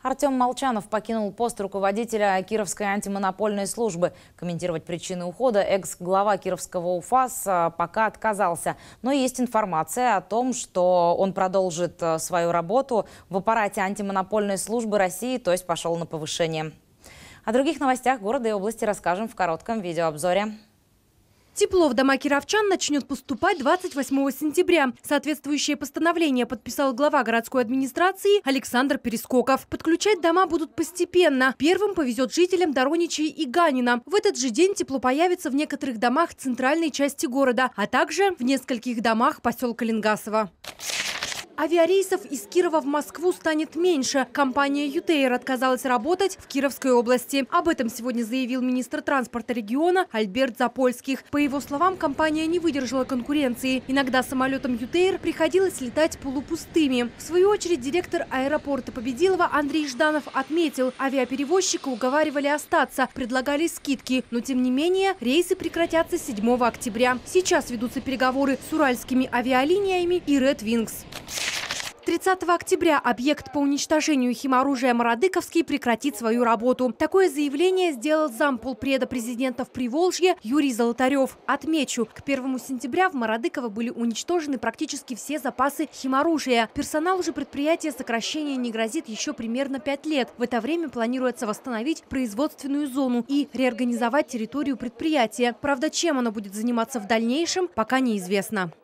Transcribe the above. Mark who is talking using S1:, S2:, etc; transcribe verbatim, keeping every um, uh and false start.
S1: Артем Молчанов покинул пост руководителя Кировской антимонопольной службы. Комментировать причины ухода экс-глава Кировского УФАС пока отказался. Но есть информация о том, что он продолжит свою работу в аппарате антимонопольной службы России, то есть пошел на повышение. О других новостях города и области расскажем в коротком видеообзоре.
S2: Тепло в дома кировчан начнет поступать двадцать восьмого сентября. Соответствующее постановление подписал глава городской администрации Александр Перескоков. Подключать дома будут постепенно. Первым повезет жителям Дороничей и Ганина. В этот же день тепло появится в некоторых домах центральной части города, а также в нескольких домах поселка Ленгасово. Авиарейсов из Кирова в Москву станет меньше. Компания «Ютейр» отказалась работать в Кировской области. Об этом сегодня заявил министр транспорта региона Альберт Запольских. По его словам, компания не выдержала конкуренции. Иногда самолетам «Ютейр» приходилось летать полупустыми. В свою очередь директор аэропорта Победилова Андрей Жданов отметил, авиаперевозчика уговаривали остаться, предлагали скидки. Но тем не менее рейсы прекратятся седьмого октября. Сейчас ведутся переговоры с уральскими авиалиниями и Red Wings. тридцатого октября объект по уничтожению химоружия Мародыковский прекратит свою работу. Такое заявление сделал замполпреда президента в Приволжье Юрий Золотарев. Отмечу, к первому сентября в Мародыково были уничтожены практически все запасы химоружия. Персоналу же предприятия сокращение не грозит еще примерно пять лет. В это время планируется восстановить производственную зону и реорганизовать территорию предприятия. Правда, чем оно будет заниматься в дальнейшем, пока неизвестно.